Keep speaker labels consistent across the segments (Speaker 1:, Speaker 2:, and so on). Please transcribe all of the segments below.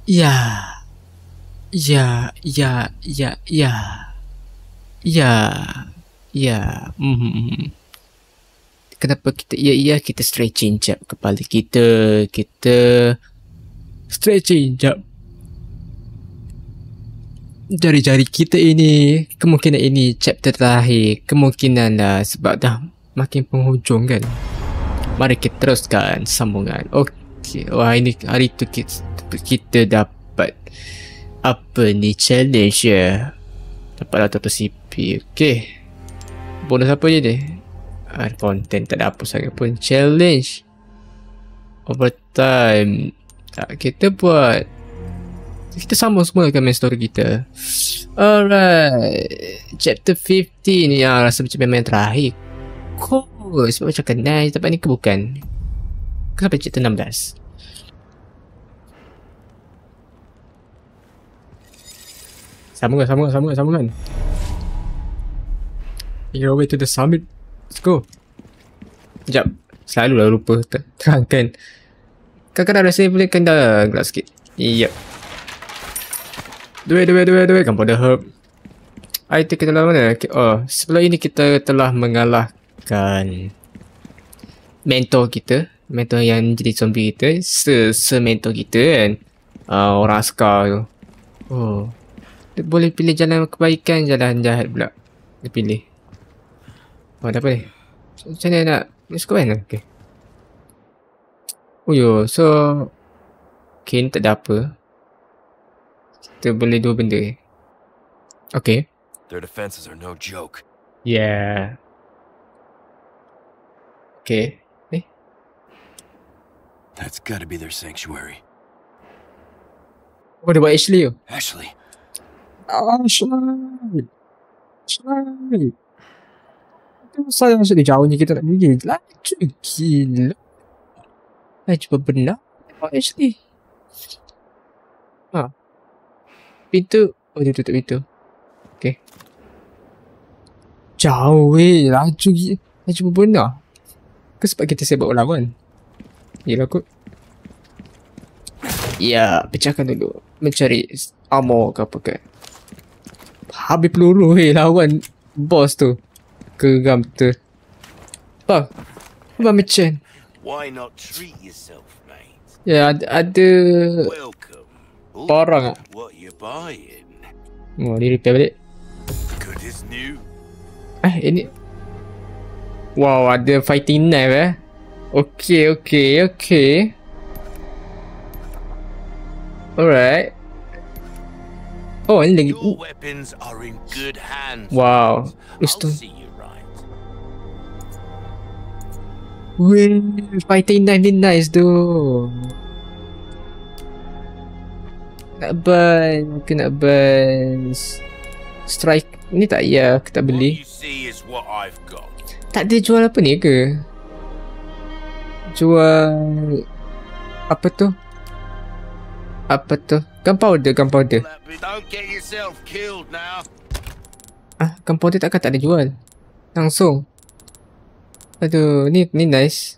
Speaker 1: Ya, ya, ya, ya, ya, ya, ya. Kenapa kita kita stretching jap kepala kita. Kita stretching jap. Jari-jari kita ini, kemungkinan ini chapter terakhir. Kemungkinan lah sebab dah makin penghujung kan. Mari kita teruskan sambungan. Okey, wah ini hari tu kita dapat apa ni challenge ya. Dapatlah total CP. Okey. Bonus apa je dia? Content tak ada apa sangat pun. Challenge overtime. Tak, kita buat. Kita sambung semula kan main story kita. Alright. Chapter 15 ni yang rasa macam main terakhir. Cool. Sebab macam kenal tempat ni ke bukan? Kenapa chapter 16? Sambungan. You're way to the summit. Let's go. Sekejap. Selalu lah lupa terangkan. Kadang-kadang rasa boleh kendal gelap sikit. Yep. Dua. Gunpowder herb. Item kita telah mana? Oh, sebelum ini kita telah mengalahkan mentor kita. Mentor yang jadi zombie kita. Se-mentor kita kan. Orang askar tu. Oh. Dia boleh pilih jalan kebaikan, jalan jahat pula. Dia pilih. Oh, ada apa ni? Macam mana nak? Nak suka kan? Okay. Oh yo, so okay, ni tak ada apa. Kita boleh dua benda. Okay.
Speaker 2: Their defenses are no joke.
Speaker 1: Yeah. Okay.
Speaker 2: That's gotta be their sanctuary.
Speaker 1: Oh, dia buat Ashley tu.
Speaker 2: Ashley.
Speaker 1: Ashley. Saya masih jauhnya kita nak pergi. Laju gila. Cuba benar. Oh, Ashley. Pintu. Oh, dia tutup pintu. Okay. Jauh weh. Laju gila. Cuba benar. Ke sebab kita sibuk lawan? Yelah kot. Ya, pecahkan dulu. Mencari armor ke apa kan. Habis peluru weh lawan boss tu. Geram tu. Bang. Abang macam.
Speaker 2: Why not treat yourself, mate?
Speaker 1: Ya, ada
Speaker 2: Welcome.
Speaker 1: barang.
Speaker 2: What you buying?
Speaker 1: Oh, ni repair balik.
Speaker 2: Good as new.
Speaker 1: Ini. Wow, ada fighting knife Okay. Alright. Oh, ini lagi.
Speaker 2: Your weapons are in good hands.
Speaker 1: Wow.
Speaker 2: I'll
Speaker 1: Itu.
Speaker 2: see you right.
Speaker 1: Weh, fighting knife ni nice tu. Nak ban. Strike. Ni tak ya, kita
Speaker 2: What
Speaker 1: beli.
Speaker 2: you see is what I've got.
Speaker 1: Tak ada jual apa ni ke? Jual apa tu? Gunpowder.
Speaker 2: Don't get yourself killed now.
Speaker 1: Gunpowder takkan tak ada jual. Langsung. Aduh, ni nice.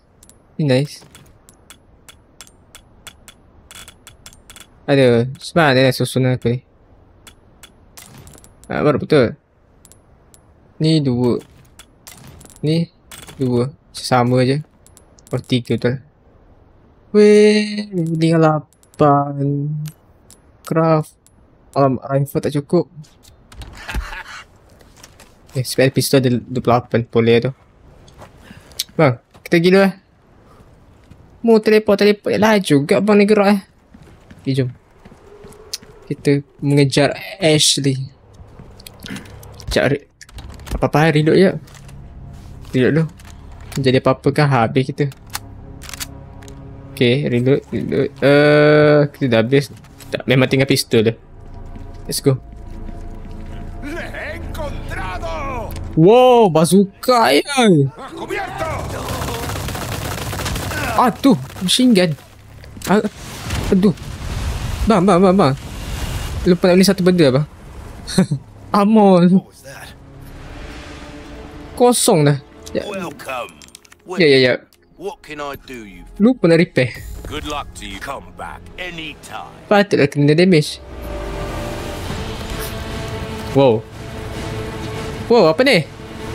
Speaker 1: Aduh, sebenarnya ada susunan aku ni. Baru betul. Ni dua. Sama je. Or 3 betul. Weh, tinggal 8. Craft. Rifle tak cukup. Spare pistol ada 28 boleh tu. Bang, kita pergi dulu Mau teleport lah juga bang ni gerak Okay, jom. Kita mengejar Ashley. Cari apa-apa reload je. Reload dulu. Jadi apa-apa kan habis kita. Okay, reload. Kita dah habis. Tak, memang tinggal pistol dah. Let's go. Wow, bazooka ya. Tu machine gun. Aduh. Bang. Lupa nak beli satu benda bang. Amor. Kosong dah. Ya.
Speaker 2: What can I do you?
Speaker 1: Lupa nak repair.
Speaker 2: Good luck to you. Come back anytime.
Speaker 1: Patutlah kena damage. Wow. Wow, apa ni?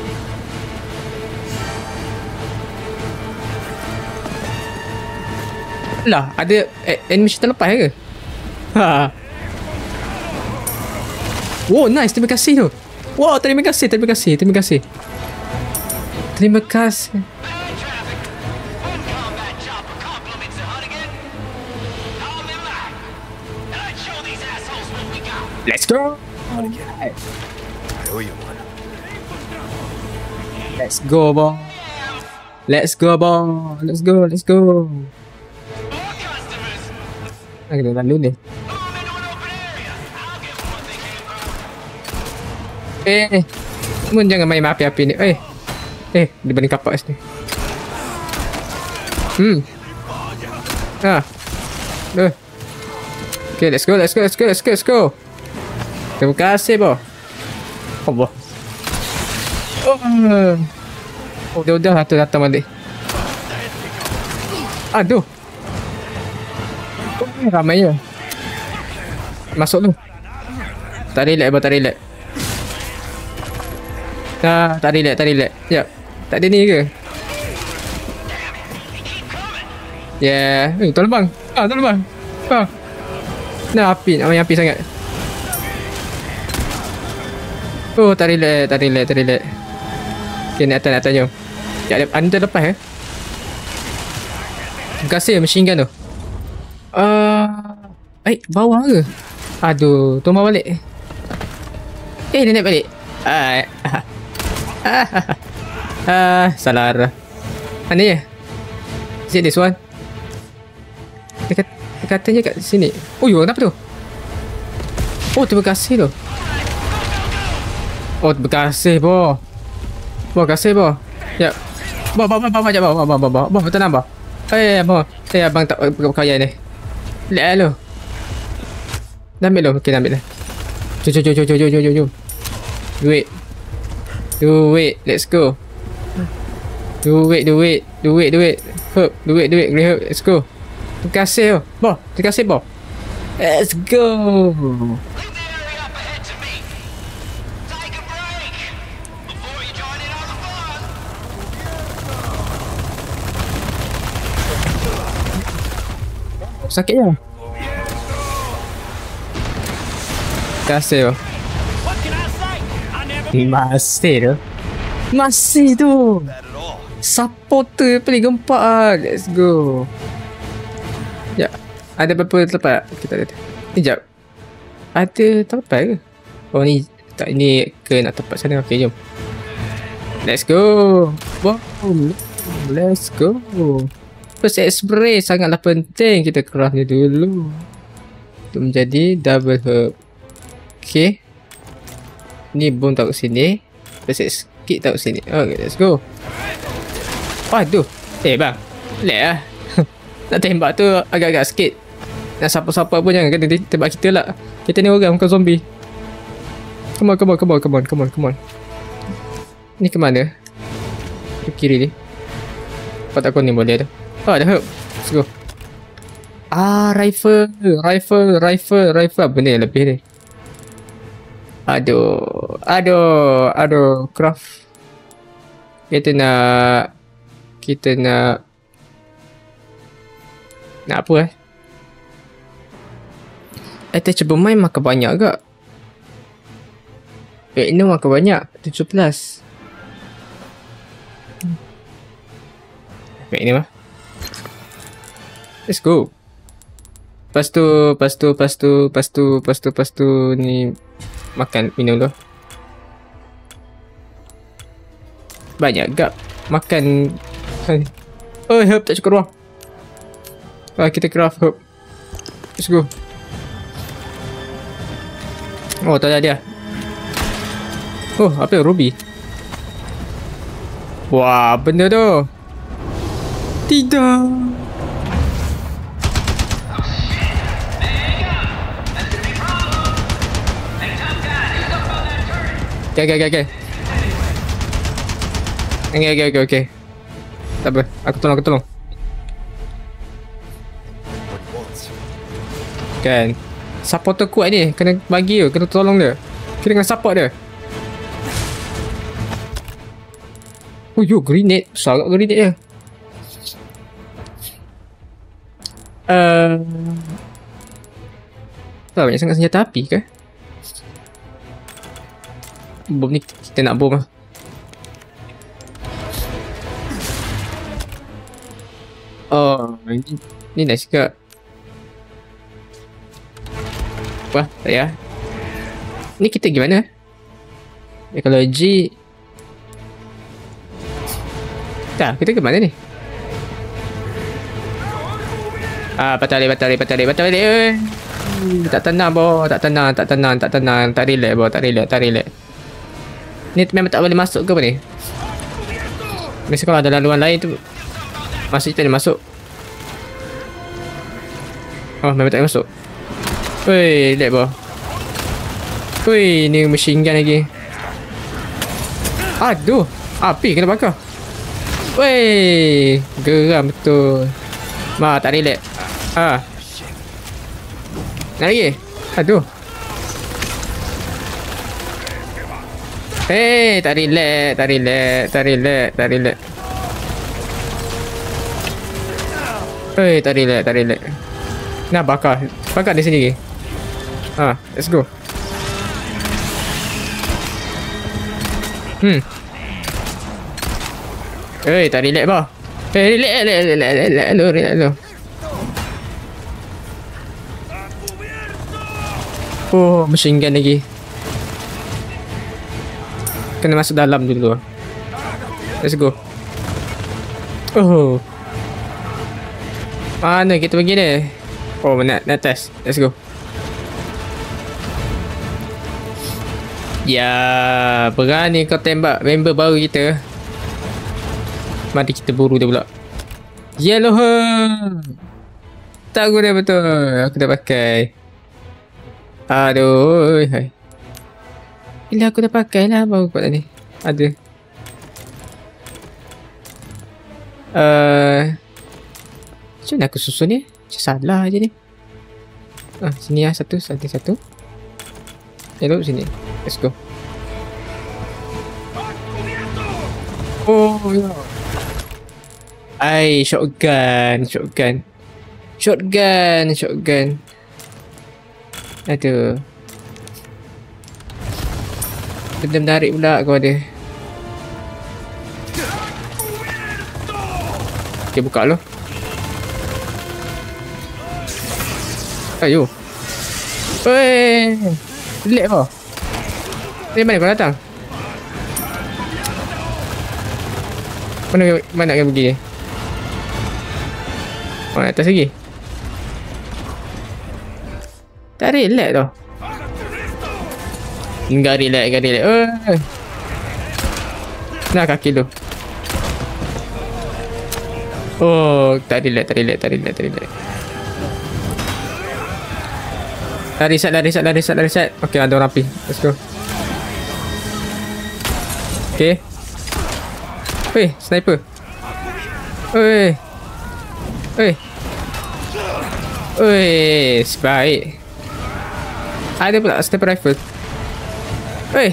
Speaker 1: Lah, ada animation terlepas ke? Ha. Wow, nice. Terima kasih tu. Wow, terima kasih. Terima kasih. Terima kasih. Terima kasih. Let's go. Let's go, boy. Let's go, boy. Let's go. Let's go. Nak kena lalu ni. Mun jangan main api-api ni. Dibanding kapak sini. Okay, let's go, let's go, let's go, let's go, let's go. Terima kasih, boh. Allah. Oh, dah tu datang balik. Aduh. Ramai je. Masuk tu. Tak relax, abang, tak relax. Tak relax, tak relax. Sekejap. Tak ada ni ke? Yeah. Tolong bang. Tolong bang. Nah, api. Nak main api sangat. Oh, tak relax, tak relax, tak relax. Okay, nak atas, jom. Sekejap, anda lepas Terima kasih machine gun tu. Bawah ke? Aduh, tumbang balik. Dia naik balik. Salah arah. Mana ya? Is it this one? Dia katanya kat sini. Oh, kenapa tu? Oh, terima kasih tu. Oh, terima kasih, boh. Terima kasih, boh. Ya. Bawa, jap, bawa. Tenang, bawa. Abang. Abang tak berkaya ni. Lihat lu. Dah ambil lu. Okay, dah ambil dah. Jom. Do it. Let's go. Do it. Herb. Do it. Grey herb. Let's go. Terima kasih, boh. Terima kasih, boh. Let's go. Sakit je. Kasih. Masih tu. Supporter paling gempak. Let's go. Ya. Ada berapa tempat? Kita ada. Sekejap. Ada tempat ke? Oh ni. Tak, ni ke nak tempat sana. Okay, jom. Let's go. Wow. Let's go. First aid spray sangatlah penting. Kita craft dia dulu untuk menjadi double herb. Okay. Ni bom taruh sini. First aid kit taruh sini. Okay, let's go. Aduh. Bang. Lek lah. Nak tembak tu agak-agak sikit. Nak siapa-siapa pun jangan kena tembak kita lah. Kita ni orang, bukan zombie. Come on. Ni ke mana? Ke kiri ni. Apa tak kau ni boleh tu? Oh, ada herb. Let's go. Rifle. Apa ni lebih ni? Aduh. Craft. Kita nak apa Attachable mine makan banyak agak. Ini makan banyak. 17. Ini mah. Let's go. Lepas tu ni makan minum dulu. Banyak gak makan. Oh, herb tak cukup ruang. Kita craft herb. Let's go. Oh, tak ada dia. Oh, apa ruby? Wah, benda tu. Tidak. Okay. Tak apa. Aku tolong. Kan. Supporter kuat ni. Kena bagi dia. Kena tolong dia. Kita kena support dia. Oh yo, grenade. Besar kat grenade dia. Tak banyak sangat senjata api ke? Bom ni kita nak bom lah. Oh, ni nice juga. Wah, tak payah. Ni kita gimana? Ekologi. Tak, kita ke mana ni? Patah balik. Tak tenang, boh. Tak tenang. Tak relax, boh. Tak relax. Ni memang tak boleh masuk ke apa ni? Biasa kalau ada laluan lain tu masuk, kita boleh masuk. Oh, memang tak boleh masuk. Woi, relax, boh. Woi, ni machine gun lagi. Aduh, api kena bakar. Woi, geram betul. Tak relax. Nak lagi? Aduh. Tak relax. Tak relax. Nah, bakar di sini lagi. Let's go. Tak relax bah. Relax lo. Oh, machine gun lagi. Kena masuk dalam dulu. Let's go. Oh. Mana kita pergi ni? Oh, nak test. Let's go. Ya, berani kau tembak member baru kita. Mari kita buru dia pula. Yellow Heart. Tak guna betul. Aku dah pakai. Aduh. Hai. Bila aku dah pakai lah baru buat tadi. Ada. Macam mana aku susun ni? Macam salah je ni. Sini lah satu. Elok sini. Let's go. Oh ya. Ai, shotgun. Aduh. Benda menarik pula kau ada. Okay, buka lo. Ayo. Weh. Relax kau. Dari mana kau datang? Mana nak pergi ni? Oh, atas lagi. Tak relax tau. Enggak relax. Nah, kaki tu. Oh, tak relax. Dah reset. Okay, ada orang api. Let's go. Okay. Weh, sniper. Weh, sebaik. Ada pula sniper rifle. Weh.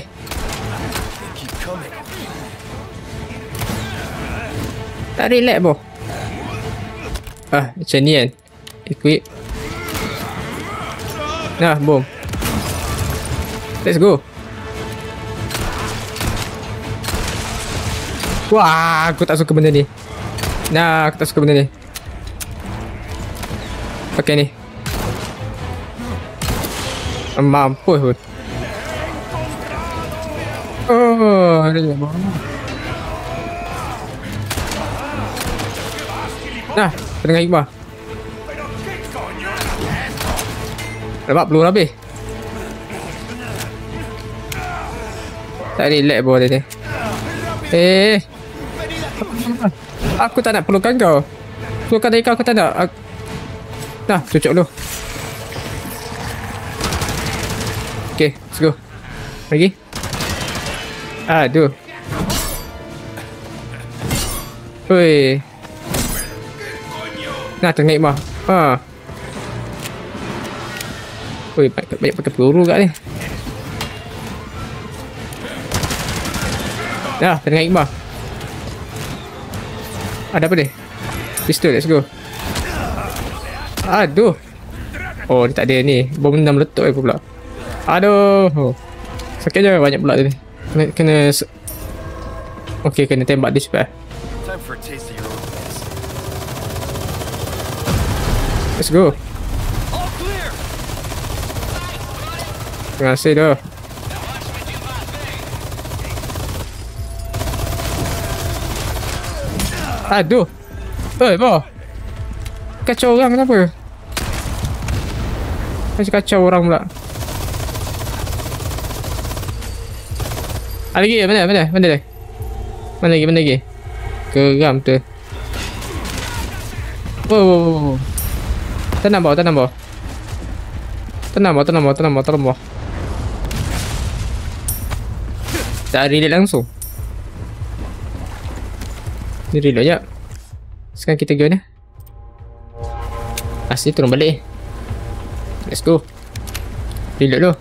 Speaker 1: Tak relax boh. Macam ni kan. Equip. Nah, bom. Let's go. Wah, aku tak suka benda ni. Pakai ni. Mampus pun. Oh, ada je. Nah, pendengar hikmah. Nampak peluru habis. Tak relax bawah dia ni. Aku tak nak pelukan kau. Pelukan dari kau aku tak nak. Nah, cucuk dulu. Okay, let's go. Lagi. Aduh. Oi. Nah, tengah mah. Ha. Oi, banyak pakai peluru kat ni. Dah, tengah mah. Ada apa ni? Pistol, let's go. Aduh. Oh, dia tak ada ni. Bom dah meletup aku pula. Aduh. Oh. Sakit je banyak pula tadi. Kena okey, kena tembak dia cepat.
Speaker 2: Time for a taste of your own medicine.
Speaker 1: Let's go.
Speaker 2: All clear.
Speaker 1: Terima kasih dah. Aduh. Oi, boh. Kacau orang kenapa? Macam kacau orang pula. Ada lagi? Mana dah? Mana lagi? Geram tu. Wow. Tenang bawah. Tenang bawah. Tak reload langsung. Ni reload jap. Sekarang kita go ni. Asli turun balik. Let's go. Reload dulu.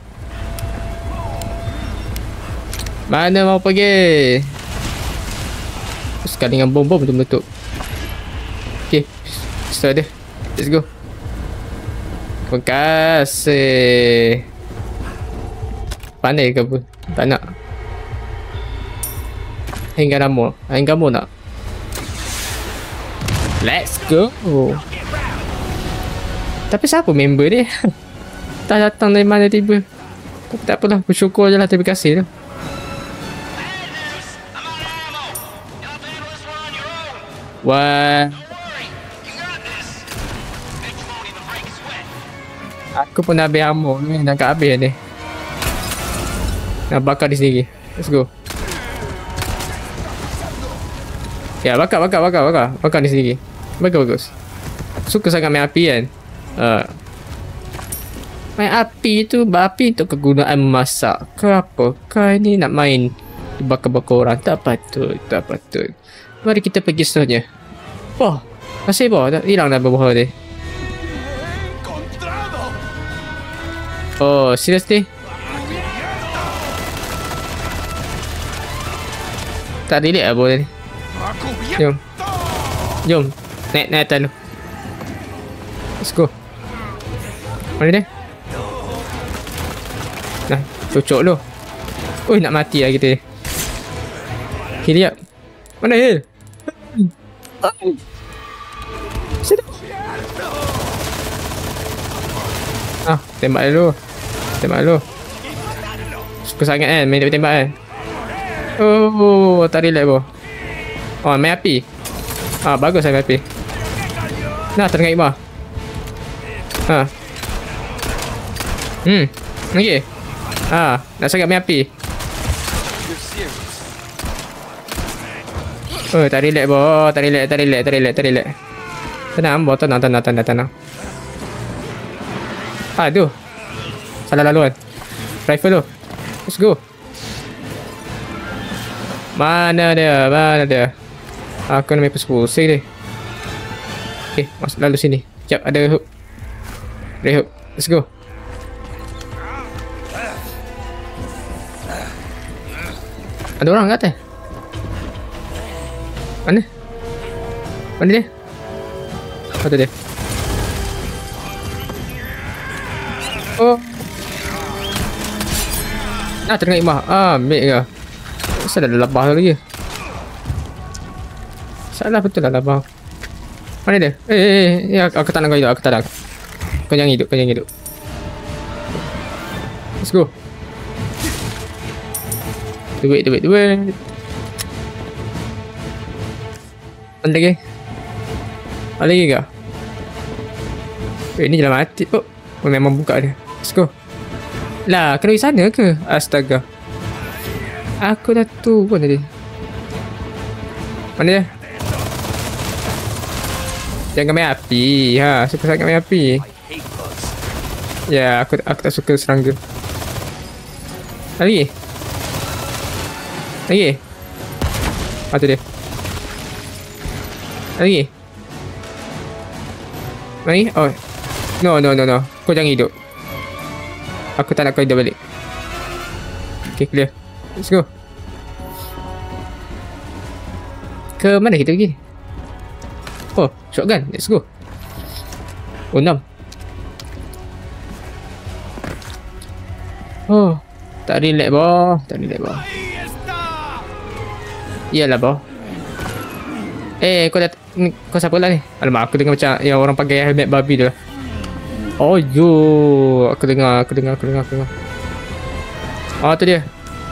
Speaker 1: Mana mau pergi? Sekali dengan bom tu meletup. Okay, start dia. Let's go. Terima kasih. Pandai ke apa? Tak nak. Hingga kamu nak. Let's go. Tapi siapa member dia? Tak datang dari mana tiba. Tapi tak apalah, bersyukur je lah, terima kasih tu. Wah. Aku pun dah habis ammo ni, dah kat habis ni. Nak bakar di sini. Let's go. Ya, bakar di sini. Bagus. Suka sangat main api kan. Main api tu, api untuk kegunaan memasak ke apa? Kau ni nak main bakar-bakar orang. Tak patut. Mari kita pergi seterusnya. Wah, masih dah hilang dah berbuah dia. Oh, seriously? Tak relate lah bola ni. Jom. Naik atas dulu. Let's go. Mana dia? Nah, cocok lu. Oi, nak mati lah kita. Heal up. Mana heal? Sedap. Tembak dulu. Suka sangat kan main tembak kan. Oh, tak relax boh. Oh, main api. Bagus lah main api. Nah, tengah ikmah. Okay. Nak sangat main api. Oh, tak relax boh. Tak relax. Tenang boh, tenang. Aduh. Salah laluan. Rifle tu. Let's go. Mana dia? Aku nak main pusing dia. Okay, masuk lalu sini. Sekejap, ada hook. Let's go. Ada orang kat atas. Mana dia? Oh, tu dia. Oh. Nah, tengah imah. Ambil ke? Kenapa ada labah lagi? Salah betul lah labah. Mana dia? Ya, aku tak nak kau hidup. Kau jangan hidup. Let's go. Duit. Mana lagi ke? Ni jalan mati. Oh, memang buka dia. Let's go. Lah, kena pergi sana ke? Astaga. Aku dah turun tadi. Mana dia? Jangan main api. Suka sangat main api. Ya, aku tak suka serangga. Lagi? Tu dia. Lagi. Mari. Oh. No. Kau jangan hidup. Aku tak nak kau hidup balik. Okay, clear. Let's go. Ke mana kita pergi? Oh, shotgun. Let's go. Oh, 6. Oh, tak relax boh. Iyalah boh. Kau siapa lah ni? Alamak, aku dengar macam yang orang pakai helmet babi tu lah. Oh yo, aku dengar. Oh, tu dia.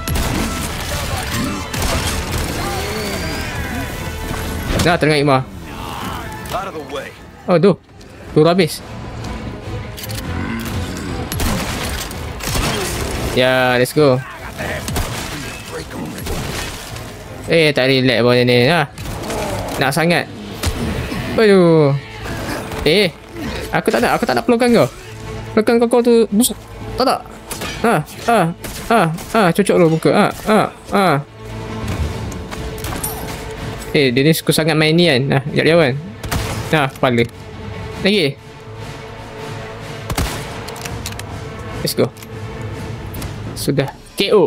Speaker 1: Nah, tengah Ikmah. Oh, tu. Peluru habis. Ya, let's go. Tak relax pun ni. Nak sangat. Aduh. Aku tak nak pelukan kau. Pelukan kau tu busuk. Tak. Cocok lu muka. Dia ni suka sangat main ni kan. Sekejap dia kan. Kepala. Lagi. Let's go. Sudah. KO.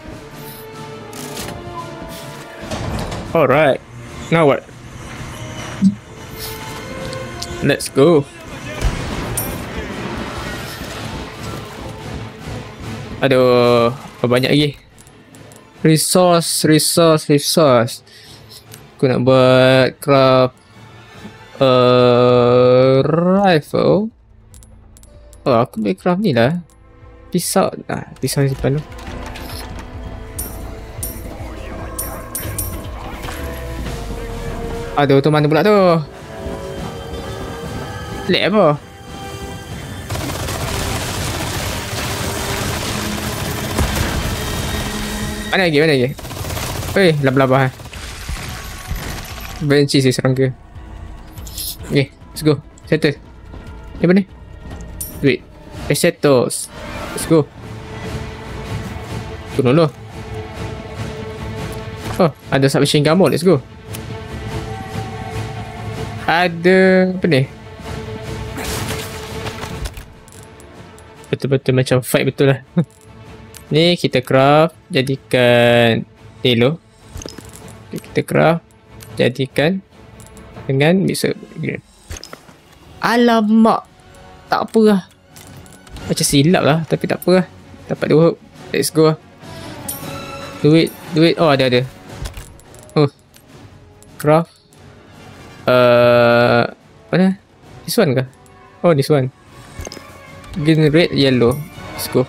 Speaker 1: Alright. Now what? Let's go. Aduh. Banyak lagi. Resource. Aku nak buat craft rifle. Oh, aku boleh craft ni lah. Pisau. Pisau simpan dulu. Aduh, tu mana pula tu? Lag apa? Mana lagi? Laba-laba. Benci si serangga. Okay, let's go. Settle. Ni apa ni? Duit. Pesetos. Let's go. Turun dulu. Oh, ada submachine gun. Let's go. Ada apa ni? Betul-betul macam fight betul lah. Ni kita craft. Jadikan Halo. Kita craft. Jadikan dengan mixer. Alamak. Tak apa lah. Macam silap lah. Tapi tak apa lah. Dapat dua. Let's go lah. Duit. Oh, ada. Oh. Craft. Mana? This one kah? Oh, this one. Green, red, yellow. Let's go.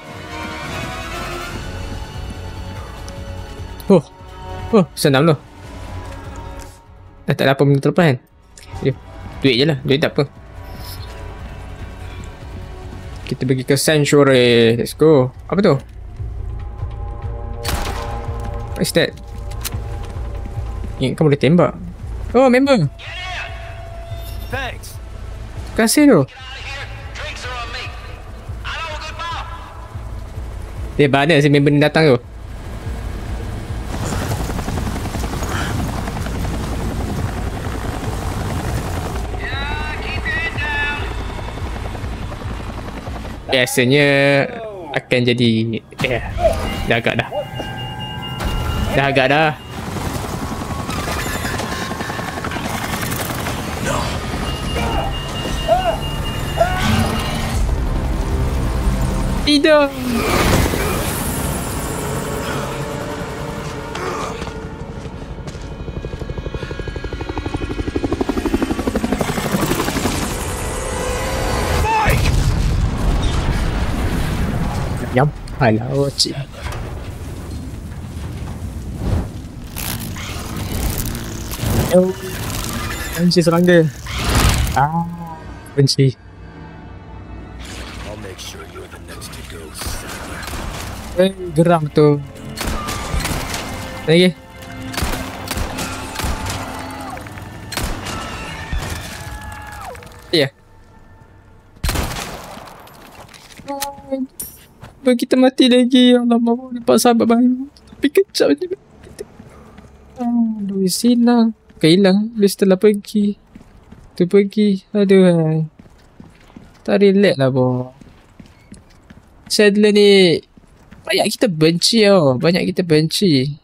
Speaker 1: Oh, senang loh. Dah tak ada apa benda terlepas kan? Duit je lah. Duit tak apa. Kita pergi ke Sanctuary. Let's go. Apa tu? What is that? Ingat kan boleh tembak. Oh, member.
Speaker 2: Thanks.
Speaker 1: Terima kasih tu. Dia mana si member ni datang tu? Biasanya akan jadi dah agak dah. Tidak. Nhắm phải là chị. Benci serangga. Benci. Geram tu. Lagi. Ya. Kita mati lagi. Alamak, dapat sahabat baru. Tapi kejap je. Aduh, silang. akan hilang bila setelah pergi. Tu pergi. Aduh. Tak relax lah boh. Sadler ni banyak kita benci tau. Banyak kita benci.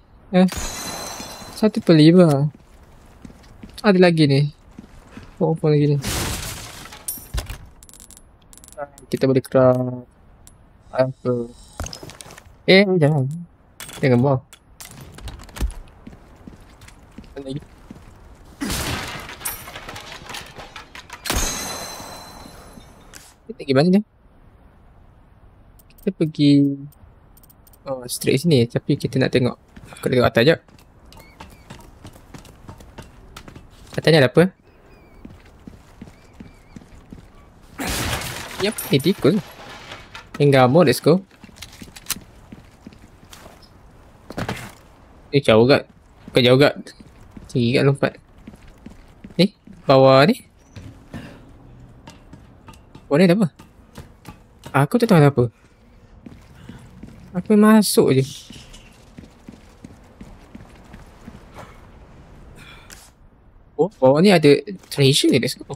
Speaker 1: 1/5. Ada lagi ni. Apa lagi ni? Kita boleh craft apa? Jangan. Jangan buang. Apa lagi? Kita pergi mana ni? Kita pergi straight sini. Tapi kita nak tengok. Aku nak tengok atas jap. Atasnya ada apa? Yep, tikus. Enggamo, let's go. Jauh kat. Bukan jauh kat. Tinggi kat lompat. Ni, bawah ni. Bawah ni ada apa? Aku tak tahu ada apa. Aku masuk je. Oh, bawah ni ada treasure ni, let's go.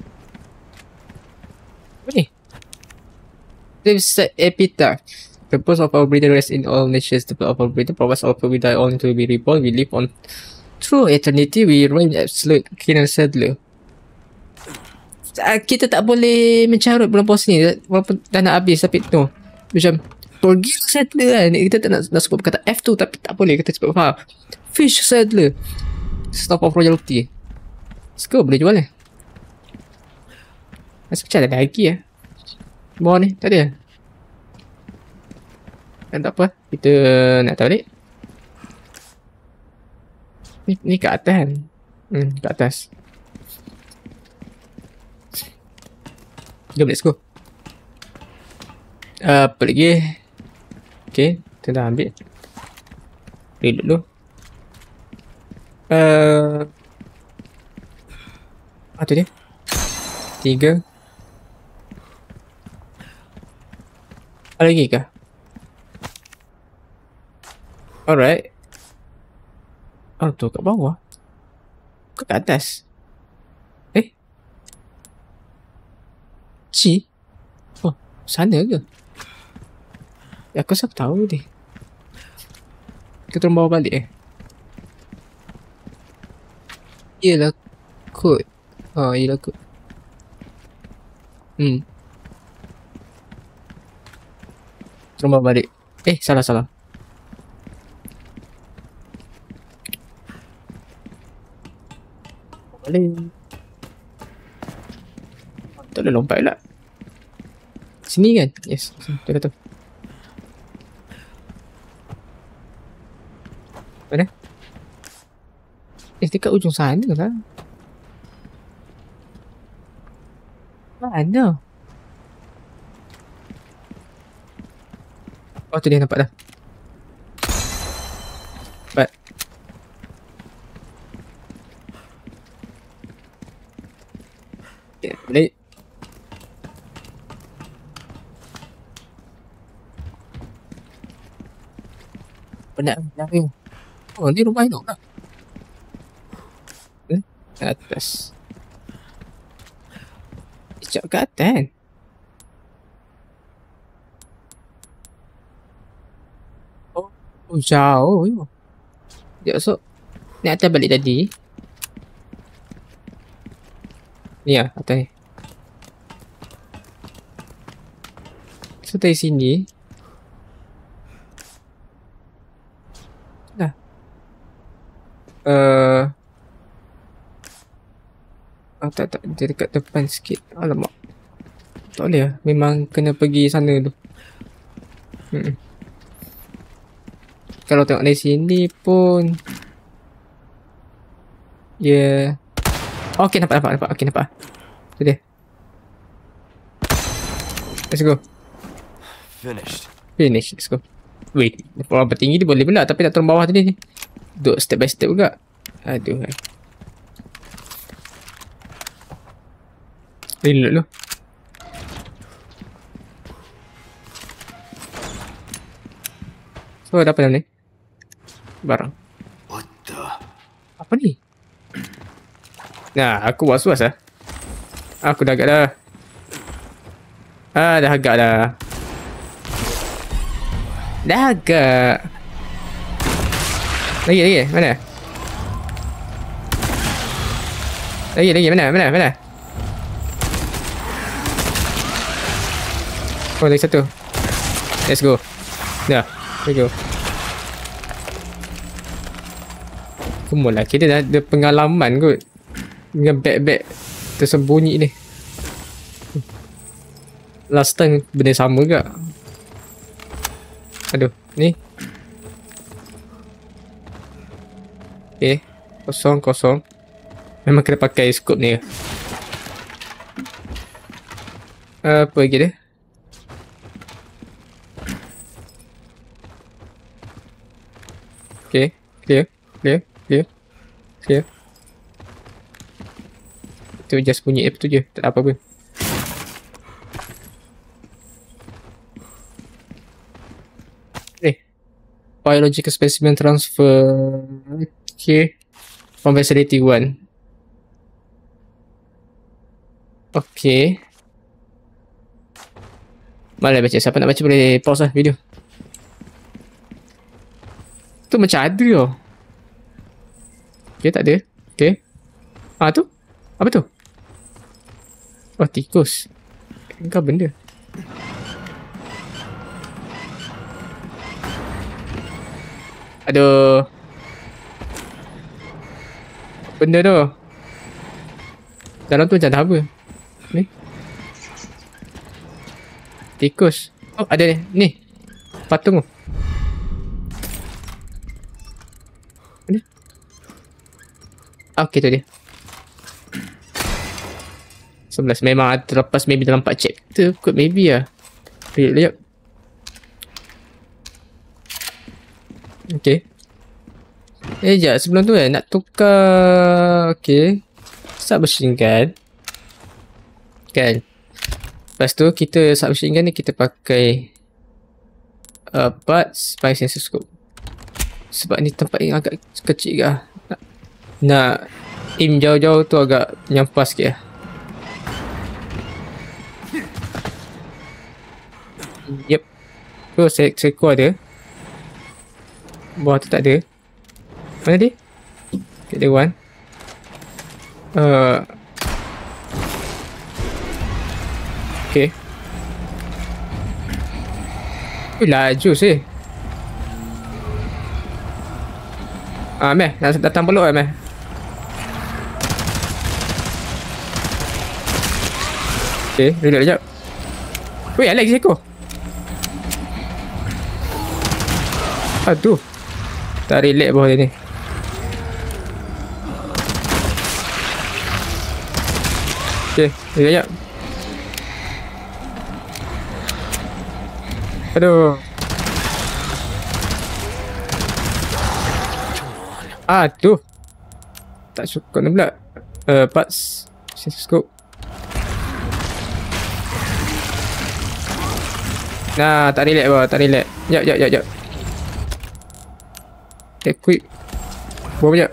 Speaker 1: Apa ni? The epitaph. The purpose of our breeder rests in all nations. The blood of our breeder provides all we die only to be reborn. We live on through eternity. We reign absolute king and settler. Kita tak boleh mencarut bulan puasa ni walaupun dah nak habis, tapi tu macam pergi settler kan. Kita tak nak sebut kata F tu, tapi tak boleh kita sebut apa. Fish settler. Stop of royalty. Let's go, boleh jual ni. Rasa macam ada lagi ya. Bawah ni, tak ada. Dan tak apa, kita nak tahu balik. Ni kat atas kan. Kat atas. Jom, let's go. Apa lagi? Okay, kita dah ambil. Reload dulu. Tu dia. 3. Ada lagi kah? Alright. Tu kat bawah. Ke kat atas? Ci? Oh, sana ke? Aku rasa aku tahu dia. Kita turun bawah balik Yelah kod. Yelah kod. Turun bawah balik. Salah. Balik. Tak boleh lompat pula. Sini kan? Yes. Tu. Mana? Dekat ujung sana lah. Mana? Oh, tu dia nampak dah. Cepat. Okay, balik. Penat lari. Oh, ni rumah elok lah. Atas. Sekejap kat atas kan? Oh, jauh. Sekejap, so ni atas balik tadi. Ni lah, atas ni. So, dari sini. Dah. Tak, dia dekat depan sikit. Alamak. Tak boleh lah. Memang kena pergi sana tu. Kalau tengok dari sini pun. Ya. Okay, nampak. Okay, nampak. Tu dia. Let's go.
Speaker 2: Finished.
Speaker 1: Let's go. Wait, orang tinggi dia boleh pula, tapi tak turun bawah tadi. Duduk step by step juga. Aduh. Reload dulu. So, ada apa dalam ni? Barang.
Speaker 2: What the?
Speaker 1: Apa ni? Nah, aku was-was lah. Aku dah agak dah. Dah agak dah. Dah agak. Lagi. Mana? Lagi. Mana? Oh, lagi satu. Let's go. Dah. Let's go. Come on lah. Kita dah ada pengalaman kot. Dengan bag tersembunyi ni. Last time benda sama ke? Aduh. Ni. Okay. Kosong. Memang kena pakai scope ni. Apa lagi dia? Okay. Clear. Itu just bunyi tu je. Tak ada apa pun. Biological specimen transfer. Okay. From facility 1. Okay. Malah baca. Siapa nak baca boleh pause lah video. Tu macam ada tau. Okay, tak ada. Okay. Tu? Apa tu? Oh, tikus. Kau benda. Aduh. Benda tu. Dalam tu macam dah apa? Ni. Tikus. Oh, ada ni. Ni. Patung tu. Ni. Okay, tu dia. 11. Memang terlepas maybe dalam 4 chapter kot maybe lah. Lihat. Okay. Sekejap sebelum tu nak tukar. Okay. Submachine gun. Kan. Lepas tu kita submachine gun ni kita pakai parts by sensor scope. Sebab ni tempat yang agak kecil ke. Nak aim jauh-jauh tu agak menyampah sikit lah. Yep. Tu seko ada. Bawah tu tak ada. Mana dia? Okay, dia one. Okay. Laju sih. Meh. Datang peluk Meh. Okay, reload sekejap. Weh, lagi seko. Aduh. Tak relax bawah dia ni. Okay, sekejap. Aduh. Tu. Tak suka ni pula. Parts. Scope. Nah, tak relax bawah, tak relax. Jap. Equip. Buat banyak.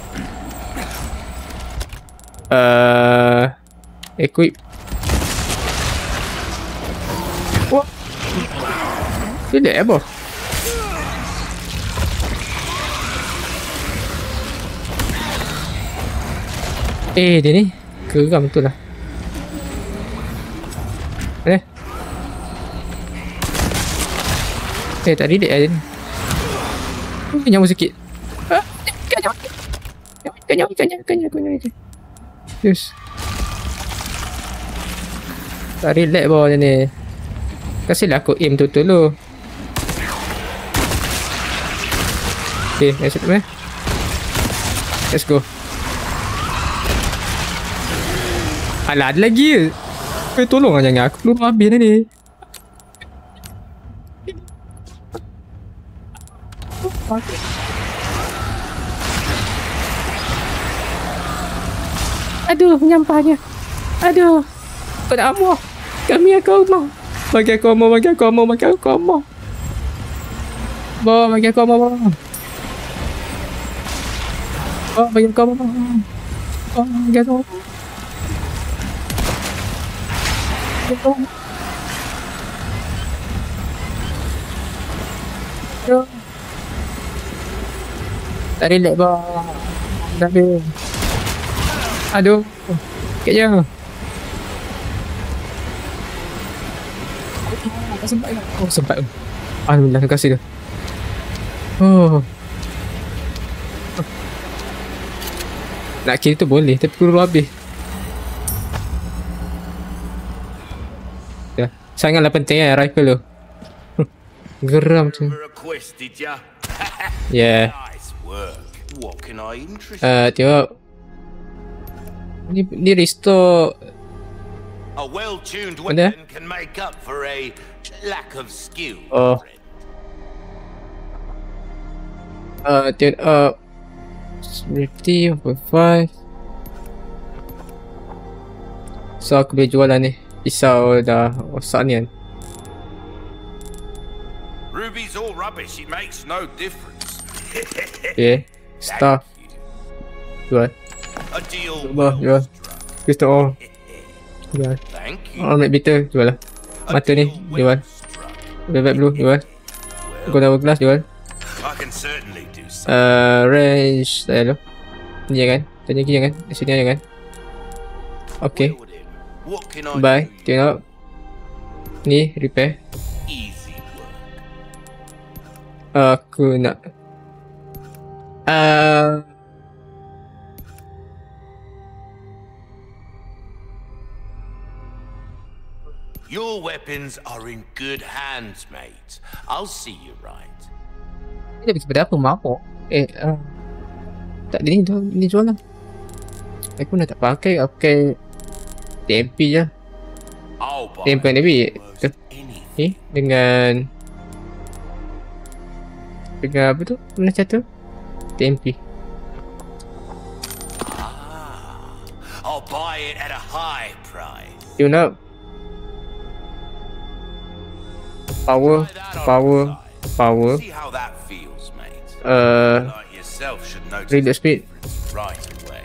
Speaker 1: Equip. Wah. Tidak apa? Dia ni geram betul lah. Mana? Tak relate lah dia ni. Nyawa sikit. Nyawa. Yes. Tak relax bawah dia ni. Kasihlah aku aim betul-betul dulu. Okay, let's go. Alah, ada lagi ke? Tolonglah jangan. Aku belum habis ni. Aduh, menyampahnya. Aduh. Kau nak amor. Kami aku amor. Bagi aku amor. Bagi aku amor. Bawa, bagi aku amor. Oh, bagi aku amor. Get off. Get off. Go. Tak relax bang. Dah habis. Aduh. Sikit je. Tak sempat ke? Oh sempat. Alhamdulillah terima kasih dia. Oh. Nak kill tu boleh tapi peluru habis. Ya. Sangatlah penting rifle tu. Geram tu.
Speaker 2: Request, did ya?
Speaker 1: Yeah.
Speaker 2: Nice work. What can I interest?
Speaker 1: Tengok. Ni restore.
Speaker 2: A well-tuned
Speaker 1: Mana?
Speaker 2: weapon can make up for a lack of skill.
Speaker 1: Oh. Tengok. 50, 1.5. So aku boleh jual lah ni. Pisau dah rosak ni kan.
Speaker 2: Ruby's all rubbish. It makes no difference.
Speaker 1: Okay. Stuff. Jual.
Speaker 2: A deal
Speaker 1: Cuba
Speaker 2: well
Speaker 1: jual.
Speaker 2: struck.
Speaker 1: Pistol all. Jual.
Speaker 2: Thank you.
Speaker 1: Oh, make bitter. Jual lah.
Speaker 2: A
Speaker 1: Mata ni.
Speaker 2: deal
Speaker 1: Jual.
Speaker 2: well struck.
Speaker 1: Velvet blue. Jual. Gold hourglass. Jual.
Speaker 2: I can certainly do something.
Speaker 1: Range. Tak ada. Ni jangan. Tanya lagi jangan. Di sini jangan. Okay.
Speaker 2: Wield him. What can I
Speaker 1: Bye.
Speaker 2: do?
Speaker 1: Tengok. Ni repair.
Speaker 2: Easy work.
Speaker 1: Aku nak.
Speaker 2: Your weapons are in good hands, mate. I'll see you right.
Speaker 1: Ni dah kepada apa? Mabuk. Tak ada ni. Ni jual lah. Aku nak tak pakai. Aku pakai TMP je.
Speaker 2: I'll buy
Speaker 1: TMP ni bi.
Speaker 2: almost anything.
Speaker 1: Dengan apa tu? Mana satu? TMP.
Speaker 2: I'll buy it at a high price.
Speaker 1: Tune up. Power.
Speaker 2: Try that on
Speaker 1: Power.
Speaker 2: the side.
Speaker 1: Power.
Speaker 2: See how that feels, mate. Like yourself should notice
Speaker 1: reload
Speaker 2: the
Speaker 1: speed.
Speaker 2: difference right away.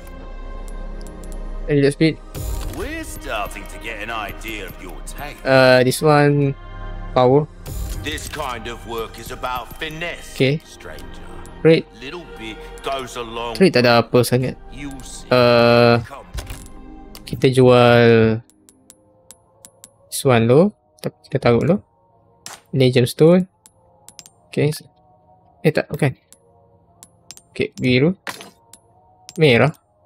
Speaker 1: Reload speed.
Speaker 2: We're starting to get an idea of your taste.
Speaker 1: This one. Power.
Speaker 2: This kind of work is about finesse,
Speaker 1: Okay.
Speaker 2: stranger.
Speaker 1: Rate.
Speaker 2: Little bit goes a long
Speaker 1: Rate tak ada apa sangat.
Speaker 2: You'll see. Come.
Speaker 1: Kita jual this one dulu. Kita taruh dulu. Legend Stone. Okay. Tak, bukan. Okay, biru. Merah.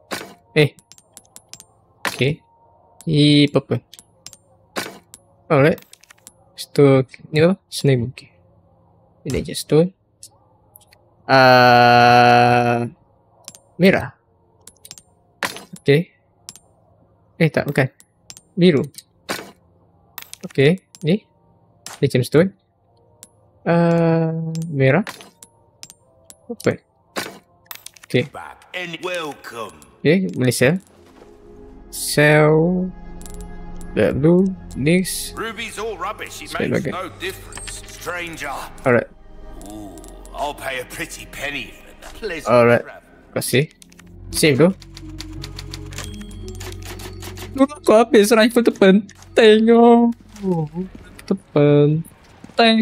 Speaker 1: Okay. Purple. Alright. Stone. Ni apa? Sniper. Okay. Legend Stone. Merah. Okay. Tak, bukan. Biru. Okay. Ni. Legend Stone. Merah. Apa? Okay.
Speaker 2: Back and welcome.
Speaker 1: Okay. Boleh sell. Sell. Blue. Next.
Speaker 2: Ruby's all rubbish. It
Speaker 1: Straight
Speaker 2: makes
Speaker 1: back in.
Speaker 2: no difference, stranger.
Speaker 1: Alright.
Speaker 2: Ooh, I'll pay a pretty penny for that. Pleasant
Speaker 1: Alright.
Speaker 2: travel.
Speaker 1: Terima kasih. Save tu. Aku habis rifle tu penting. Tu penting.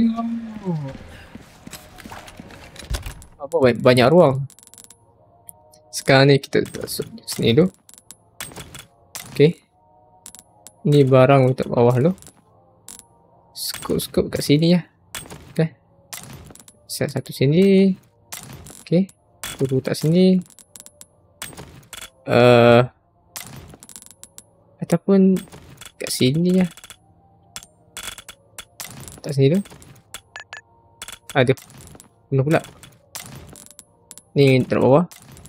Speaker 1: Apa banyak ruang. Sekarang ni kita masuk sini dulu. Okay. Ni barang untuk bawah dulu. Skop kat sini ya. Okay. Set satu sini. Okay. Dulu tak sini. Ataupun kat sini ya. Tak sini tu. Aduh. Penuh pula. Ni taruh bawah.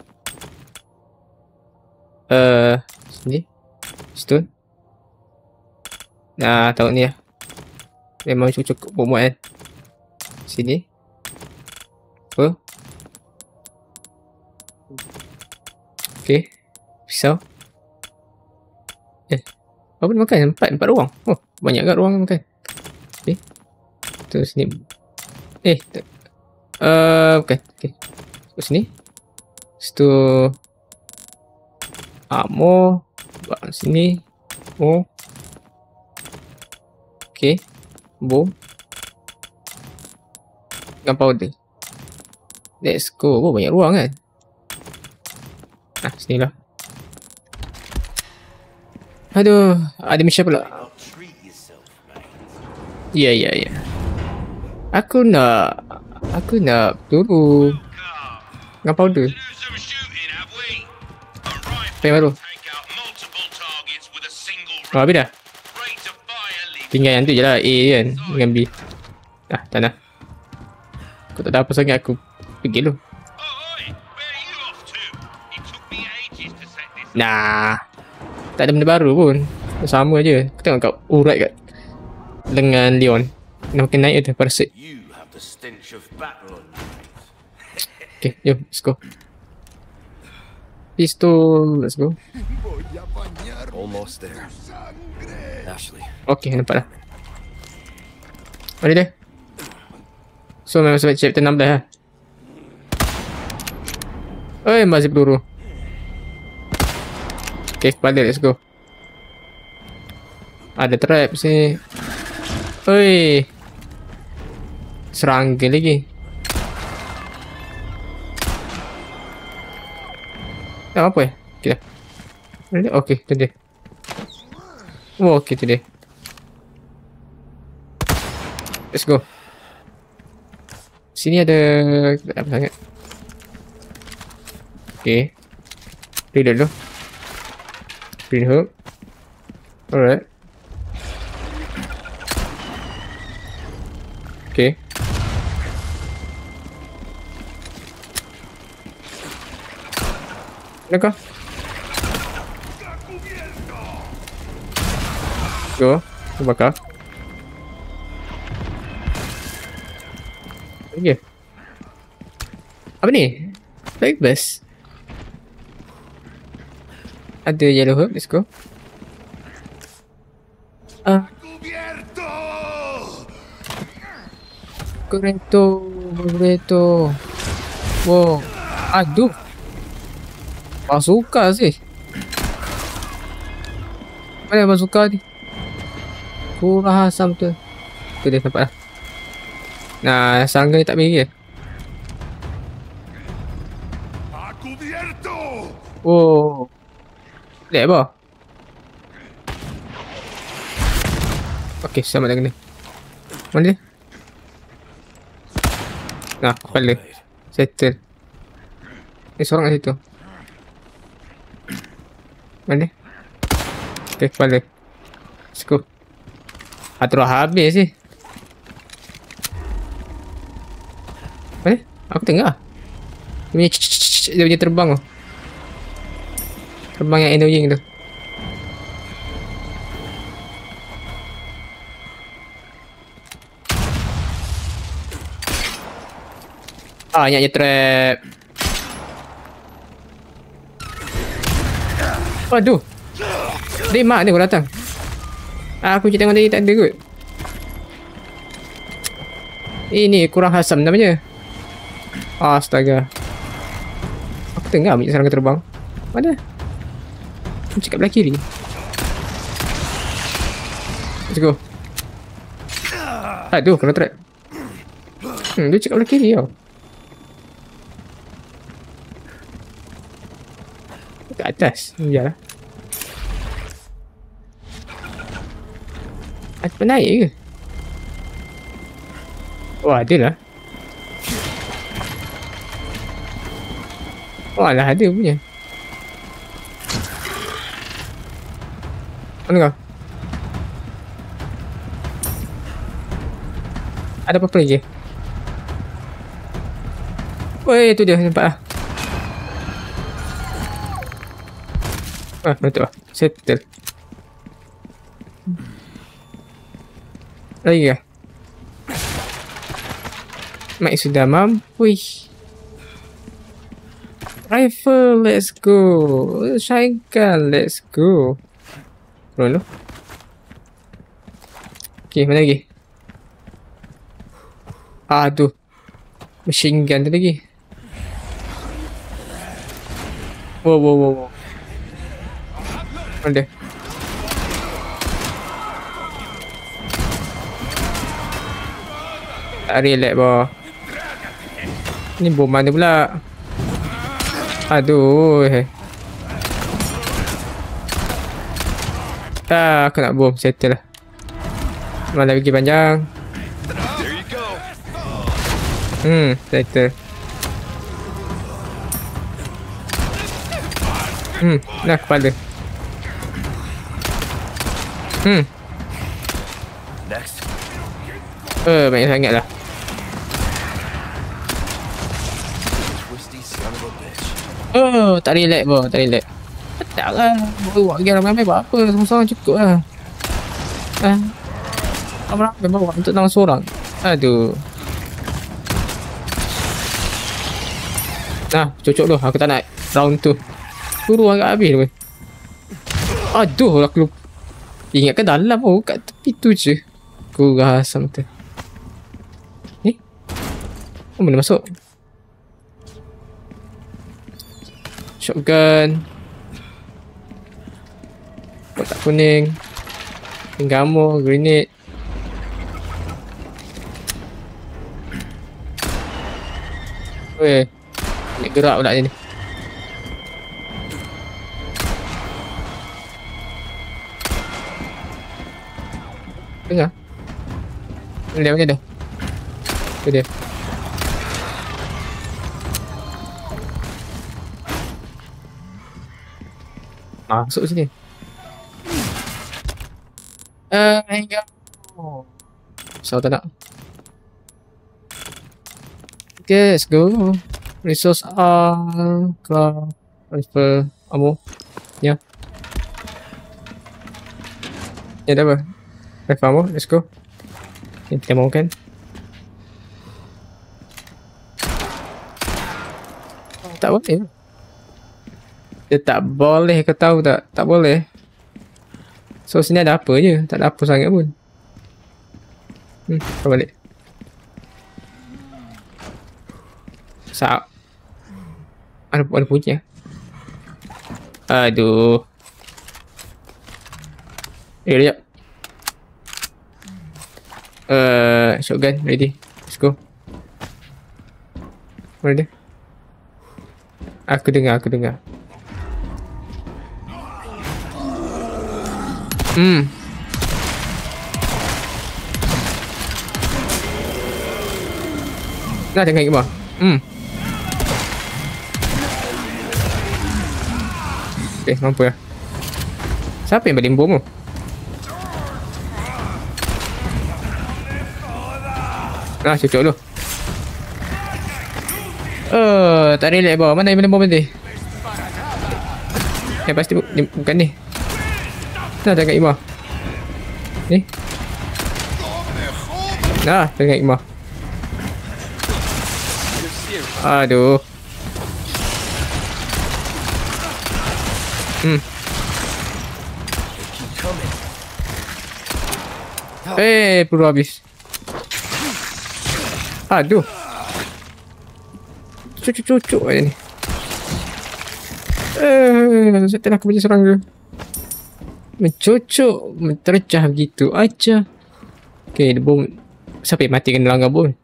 Speaker 1: Sini. Stone. Nah, taruh ni ya. Memang cukup muat kan. Sini. Apa? Okay. Pisau. Apa ni makan? Empat ruang. Oh, banyak kat ruang makan. Okay. Terus sini. Bukan. Okay. Terus sini. Lepas tu. Ammo. Bawa sini. Oh. Okay. Bom. Gunpowder. Let's go. Oh, banyak ruang kan? Sini lah. Aduh, ada mission pula. Ya. Aku nak peluru. Gunpowder. Apa yang baru? Oh, habis dah? Tinggal yang tu je lah, A kan, dengan B. Tak nak. Aku tak tahu apa sangat, aku pergi dulu. Nah, tak ada benda baru pun. Sama je. Aku tengok kat urat kat lengan Leon. Dah makin naik tu, parasite. Okay, jom, let's go. Pistol, let's go.
Speaker 3: Almost there. Ashley.
Speaker 1: Okay, nampak dah. Mari dia. So, memang sebab chapter 16 lah. Oi, masih peluru. Okay, kepala, let's go. Ada trap sini. Oi. Serangga lagi. Apa ya? Okay dah. Okay, tu dia. Oh, okay, tu dia. Let's go. Sini ada... Tak apa sangat. Okay. Reload dulu. Green hook. Alright. Okay. Kenapa? Go. Bakar. Okay. Apa ni? Flag burst. Ada yellow herb. Let's go. Correcto. Wow. Aduh. Bazooka sih. Mana bazooka ni? Kurang asam tu. Tu dia nampak lah. Nah, serangga ni tak pergi ke? Oh. Lihat apa? Okay, sama dah kena. Mana dia? Nah, kepala. Settle. Ni seorang kat situ. Mana dia? Okay, kepala. Let's go. Terus habis sih. Mana? Aku tengah. Dia punya terbang tu. Terbang yang annoying tu. Banyaknya trap. Aduh. Dia mak ni kau datang. Aku cerita tengok tadi tak ada kot. Ini kurang asam namanya. Astaga. Aku tengah ambil serangga terbang. Mana? Aku cakap belah kiri. Let's go. Aduh, kena trap. Dia cakap belah kiri tau. Kat atas. Sekejap lah. Ada naik ke? Oh, ada lah. Oh, alah ada punya. Mana kau? Ada apa-apa lagi? Woi, tu dia nampak lah. Betul lah. Settle. Lagi kah? Mike sudah mampu. Rifle, let's go. Shotgun, let's go. Roll dulu. Okay, mana lagi? Aduh. Machine gun tu lagi. Wow. Mana dia? Tak relax bawah. Ni bom mana pula? Aduh. Aku nak bom. Settle lah. Mana pergi panjang.
Speaker 3: There you go.
Speaker 1: Settle. Nah kepala.
Speaker 3: Next.
Speaker 1: Banyak sangat lah.
Speaker 3: Twisty son of a bitch.
Speaker 1: Tak relax bro, tak relax. Tak lah. Bawa lagi ramai-ramai buat apa? Seorang-seorang cukup lah. Ramai-ramai bawa untuk tangan seorang. Aduh. Nah, cocok tu. Aku tak nak round tu. Turu agak habis tu. Aduh, aku lupa. Ingatkan dalam kat tepi tu je. Aku rasam tu. Ni? Mana masuk? Shotgun. Kotak kuning. Gamma, grenade. Weh. Nak gerak pula ni. Dengar. Mana dia? Tu dia. Masuk sini. Hingga. So tak nak. Okay, let's go. Resource craft, rifle, ammo. Ya. Ya dah apa? Rifle ammo, let's go. Ini kita mau kan? Tak boleh. Dia tak boleh, kau tahu tak? Tak boleh. So sini ada apa je? Tak ada apa sangat pun. Kau balik. Saat ada bunyi ya. Aduh. Sekejap. Shotgun ready. Let's go. Mana dia? Aku dengar. Nah, jangan ikut. Okay, mampu lah. Siapa yang balik bom tu? Nah, cocok tu. Tak relax bawah. Mana yang balik bom nanti? Pasti bukan ni. Nah, jangan imah. Ni. Nah, jangan imah. Aduh. Peluru habis. Aduh. Cucuk aja ni. Setelah aku punya serang dia. Mencocok, mentercah begitu aja. Okay, bom. Siapa yang mati kena langgar bom?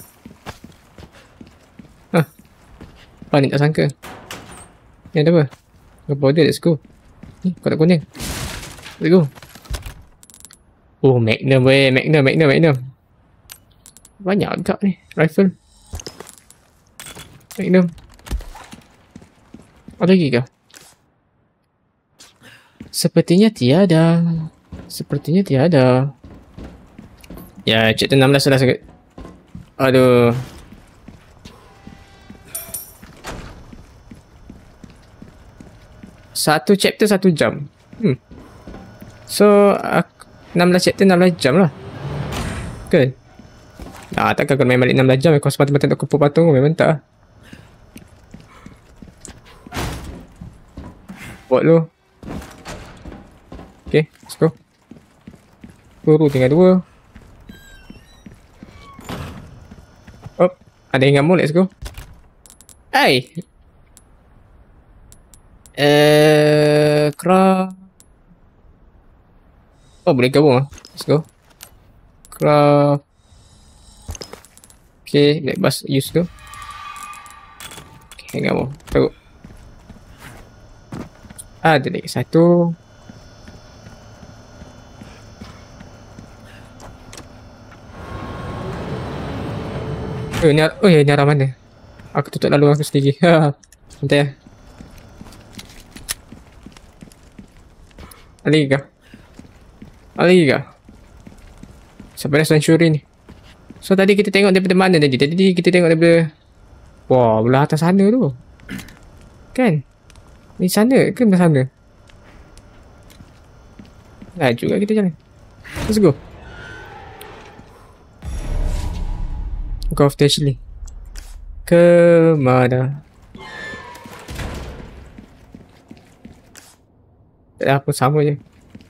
Speaker 1: Panik tak sangka. Ni ada apa? Apa dia? Let's go. Ni, kotak kuning. Let's go. Oh, Magnum weh. Magnum. Banyak agak ni. Rifle. Magnum. Ada lagi ke? Sepertinya tiada. Ya, chapter 16 sudah sangat. Aduh. Satu chapter 1 jam. So 16 chapter 16 jam lah. Kan? Takkan kau main balik 16 jam. Kau semata-mata nak kumpul patung. Memang tak lah. Buat lu. Okay, let's go. Peluru tinggal 2. Ada yang ngamuk, let's go. Hai. Craft. Oh, boleh gabung lah. Let's go. Craft. Okay, naik bus use tu. Okay, gabung. Teruk. Ada lagi satu. Ni arah mana? Aku tutup lalu aku sendiri. Nanti ya. Ada lagi kah? Ada lagi kah? Sampai dah sanctuary ni. So tadi kita tengok daripada mana tadi? Tadi kita tengok daripada... Wah, belah atas sana tu. Kan? Ni sana ke belah sana? Nah, juga kita jalan. Let's go. Go off Ashley. Ke mana? Apa sama je.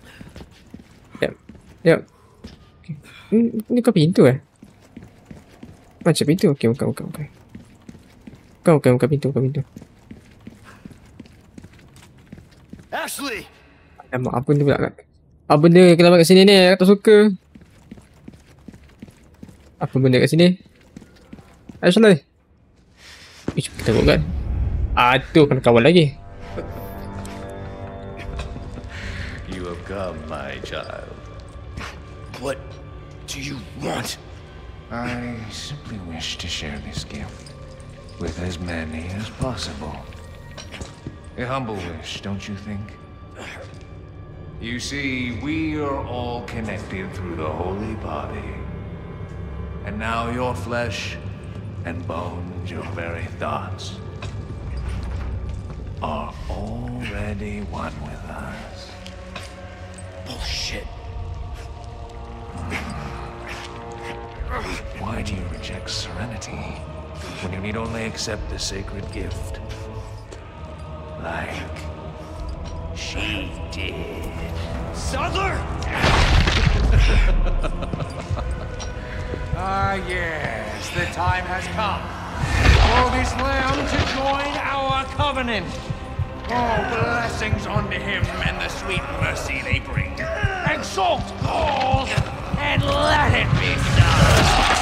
Speaker 1: Yep. Okay. Ni kau pintu Macam pintu. Okay, bukan. Bukan pintu.
Speaker 3: Ashley!
Speaker 1: Alamak, apa benda pula kat? Apa benda kenapa kat sini ni? Aku tak suka. Apa benda kat sini? Ashley. Kita tengok kan. Tu kena kawal lagi.
Speaker 3: You have come, my child. What do you want?
Speaker 4: I simply wish to share this gift with as many as possible. A humble wish, don't you think? You see, we are all connected through the holy body. And now your flesh and bones, your very thoughts, are already one with us.
Speaker 3: Bullshit.
Speaker 4: Why do you reject serenity when you need only accept the sacred gift? Like she did.
Speaker 3: Sadler!
Speaker 4: Yes, the time has come for this lamb to join our covenant. Oh, blessings unto him and the sweet mercy they bring. Exalt all and let it be done.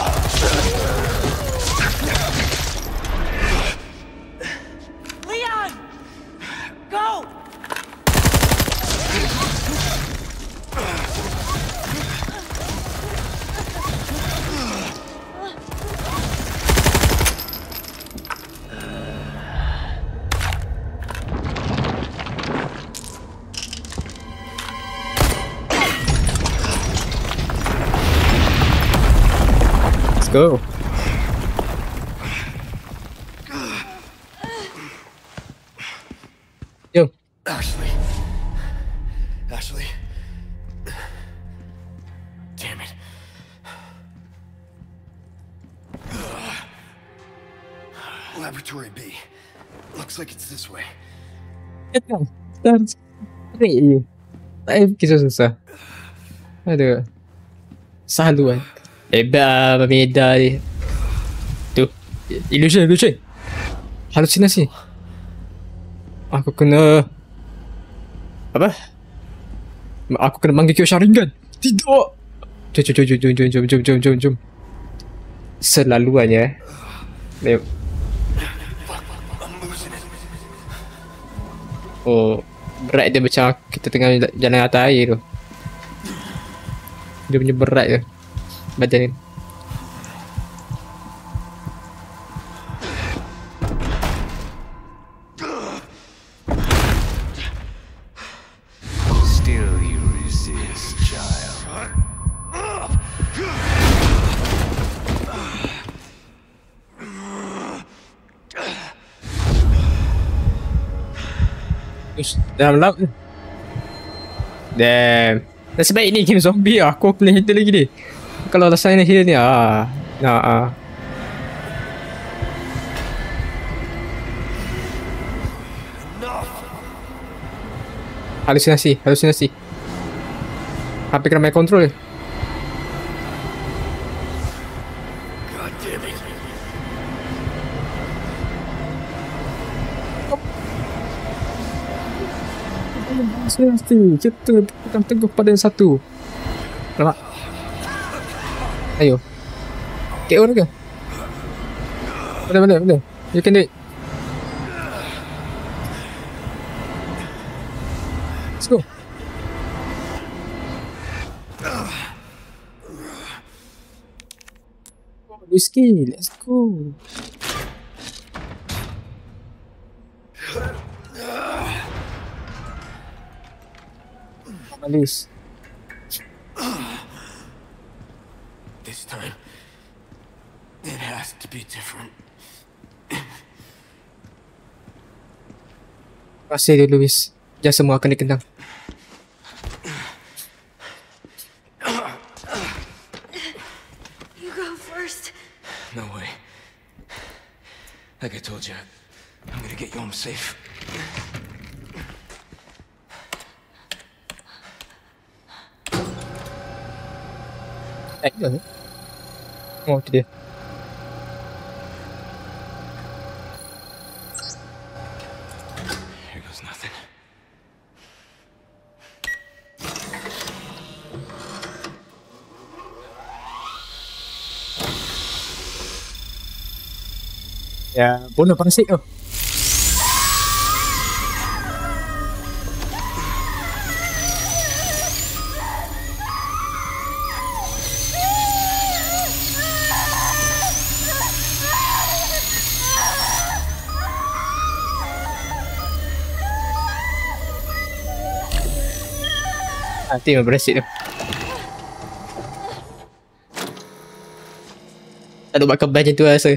Speaker 5: Leon! Go!
Speaker 1: Let's go. Yo.
Speaker 3: Ashley. Damn it. Laboratory B. Looks like it's this way.
Speaker 1: Tak fikir susah. Aduh. Selalu kan. Hebat Mameda ni. Tu. Illusion. Halusinasi. Aku kena... Apa? Aku kena manggil Kyo Sharingan. Tidak. Jom. Selaluannya. Oh, berat dia macam kita tengah jalan atas air tu. Dia punya berat tu badan ni.
Speaker 4: Still you resist, child.
Speaker 1: Dalam laut ni. Damn. Nasib baik ni game zombie lah. Aku boleh handle lagi ni. Kalau Silent Hill ni Halusinasi. HP kena main control je.
Speaker 3: God damn it.
Speaker 1: Halusinasi. Kita teguh pada yang satu. Nampak? Ayo. KO dia ke? Boleh. You can do it. Let's go. Risky, let's go. Malis.
Speaker 2: This time, it has to be different.
Speaker 1: Kasih dia Luis. Jangan semua akan dikenang.
Speaker 5: You go first.
Speaker 4: No way. Like I told you, I'm gonna get you home safe.
Speaker 1: Oh, itu dia.
Speaker 4: Here goes nothing.
Speaker 1: Ya, bunuh parasit tu. Mati parasit tu. Tak ada buat kebal macam tu rasa.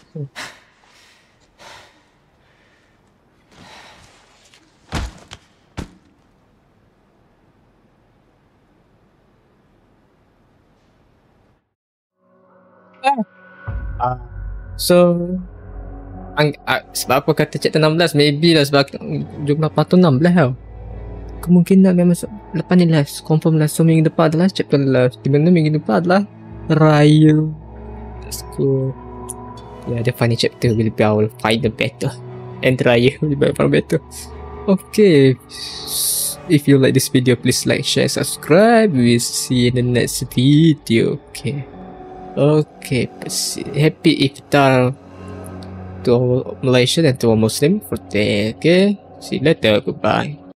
Speaker 1: So sebab apa kata chapter 16, maybe lah sebab jumlah part tu 16 tau. Kemungkinan memang lepas ni last, confirm last. So minggu depan adalah chapter last, di mana minggu depan adalah Raya. Let's go. Yeah, the final chapter will be our final battle, and Raya will be our final battle. Okay, if you like this video, please like, share, subscribe. We'll see you in the next video. Okay, happy iftar to all Malaysian and to all Muslim for today. Okay, see you later. Goodbye.